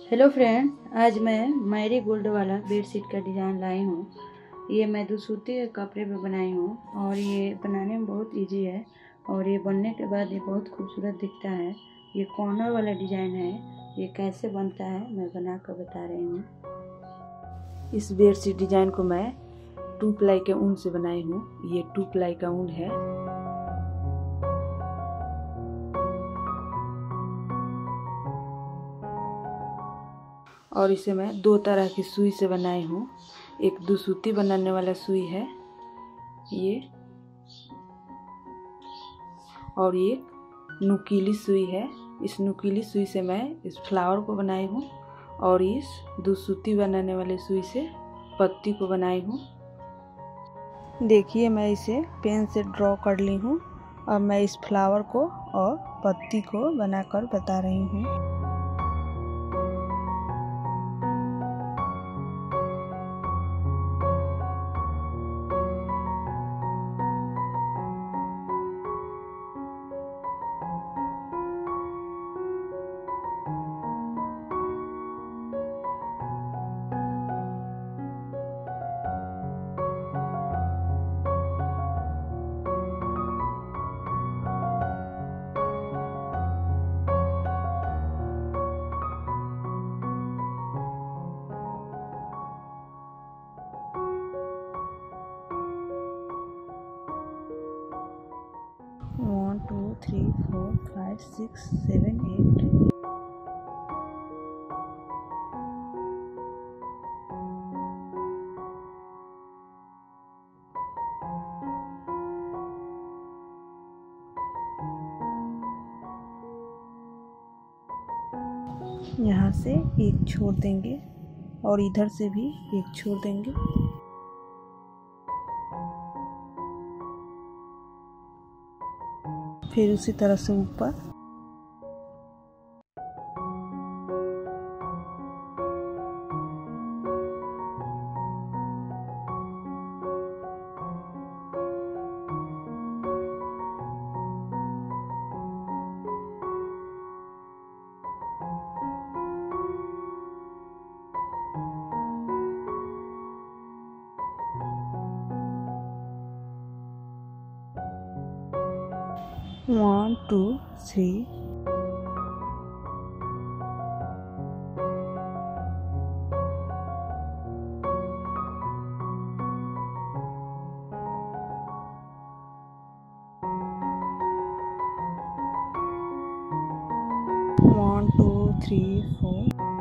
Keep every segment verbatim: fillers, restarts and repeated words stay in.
Hello friend, आज मैं marigold वाला बेडशीट का डिज़ाइन लाई हूँ। ये मैं दूसूती के कपड़े पे बनाई हूँ और ये बनाने में बहुत इजी है और ये बनने के बाद ये बहुत खूबसूरत दिखता है। ये कॉर्नर वाला डिज़ाइन है। ये कैसे बनता है मैं बना कर बता रही हूँ। इस बेडशीट डिज़ाइन को मैं टू प्लाई के ऊन से बनाई हूँ। ये टू प्लाई का ऊन है। और इसे मैं दो तरह की सुई से बनाई हूँ। एक दूसूती बनाने वाला सुई है ये, और ये नुकीली सुई है। इस नुकीली सुई से मैं इस फ्लावर को बनाई हूँ और इस दूसूती बनाने वाले सुई से पत्ती को बनाई हूँ। देखिए, मैं इसे पेन से ड्रॉ कर ली हूँ और मैं इस फ्लावर को और पत्ती को बनाकर बता रही हूँ। One two three four five six seven eight. यहाँ से एक छोड़ देंगे और इधर से भी एक छोड़ देंगे। फिर उसी तरह से ऊपर। One two three. One two three four.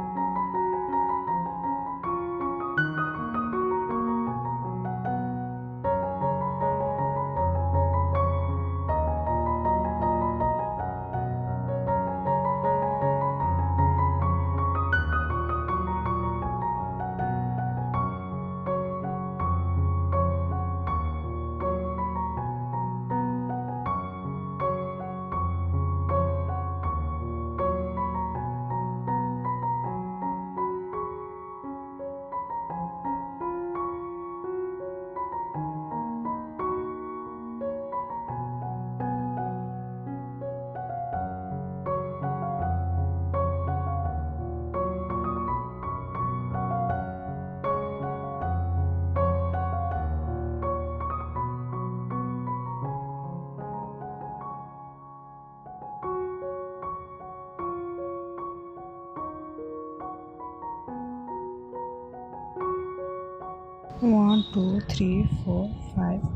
One two three four five.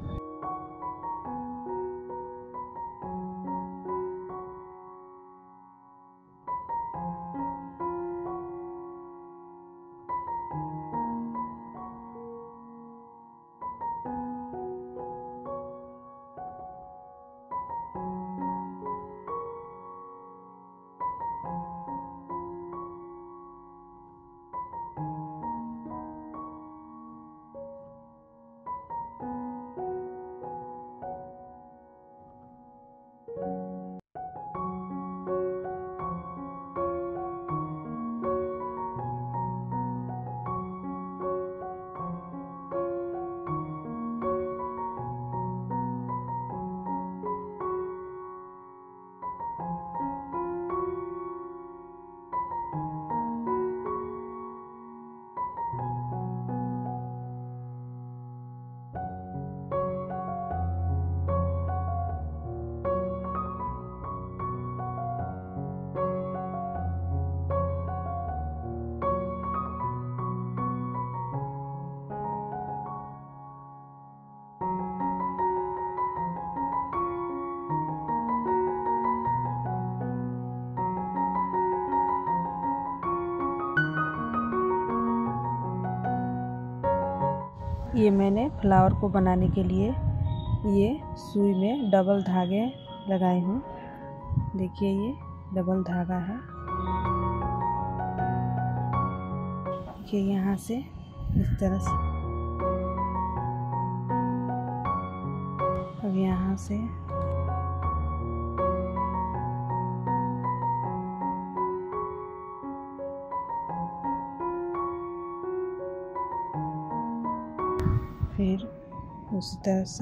ये मैंने फ्लावर को बनाने के लिए ये सुई में डबल धागे लगाई हूँ। देखिए ये डबल धागा है। देखिए यहाँ से इस तरह से, अब यहाँ से फिर उसी तरह से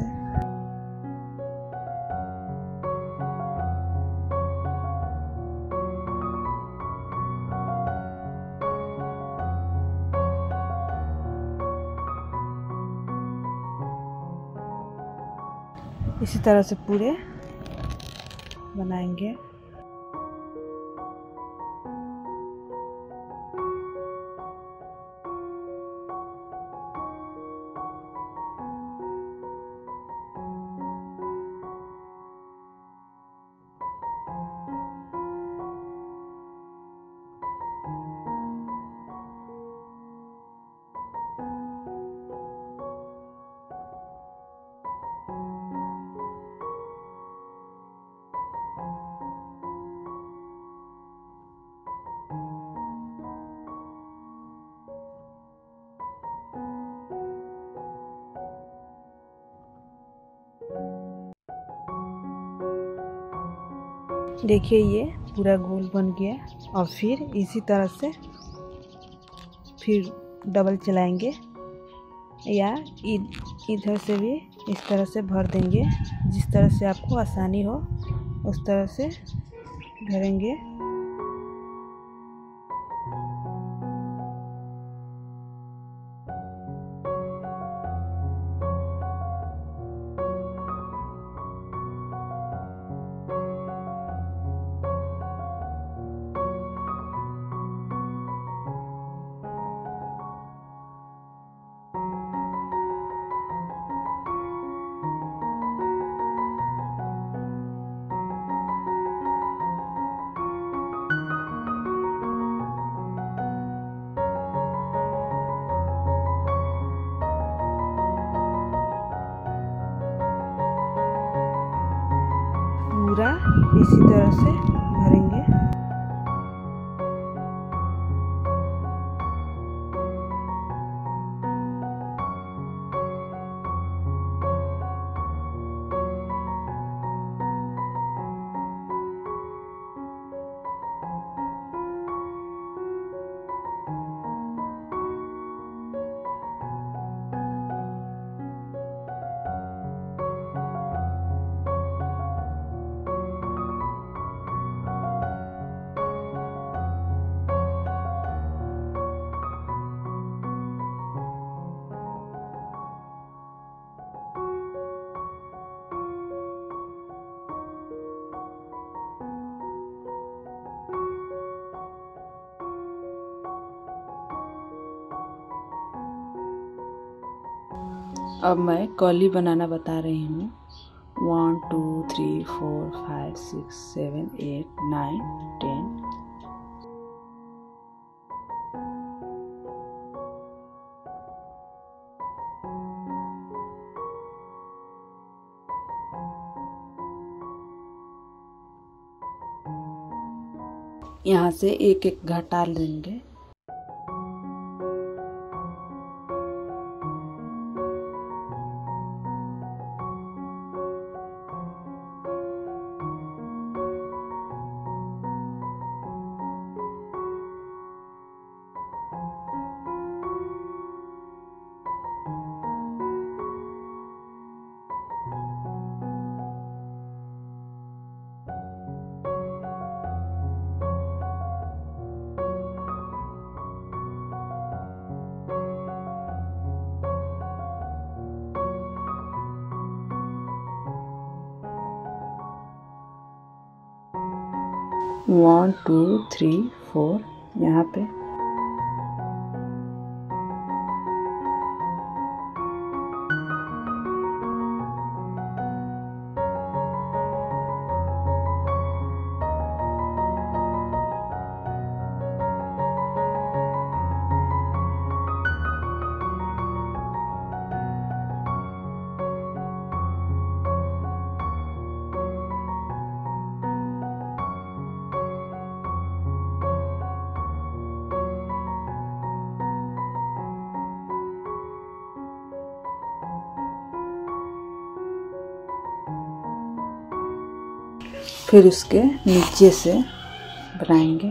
इसी तरह से पूरे बनाएंगे। देखिए ये पूरा गोल बन गया। और फिर इसी तरह से फिर डबल चलाएंगे या इधर से भी इस तरह से भर देंगे। जिस तरह से आपको आसानी हो उस तरह से भरेंगे। पूरा इसी तरह से भरेंगे। अब मैं कॉली बनाना बता रही हूँ। One two three four five six seven eight nine ten. यहाँ से एक एक घटा लेंगे। वन टू थ्री फोर यहाँ पे फिर उसके नीचे से बनाएंगे।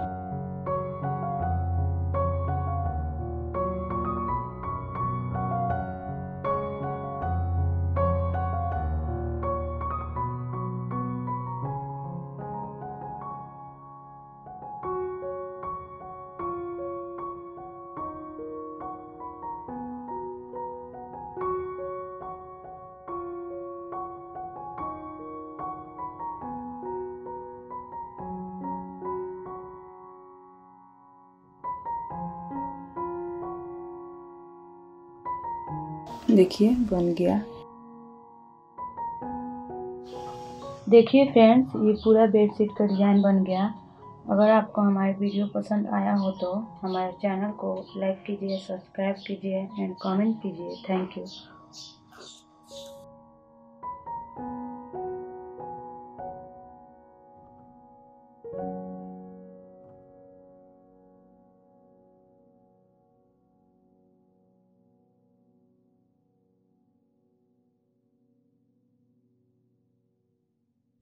देखिए बन गया। देखिए फ्रेंड्स, ये पूरा बेडशीट का डिज़ाइन बन गया। अगर आपको हमारी वीडियो पसंद आया हो तो हमारे चैनल को लाइक कीजिए, सब्सक्राइब कीजिए एंड कमेंट कीजिए। Thank you.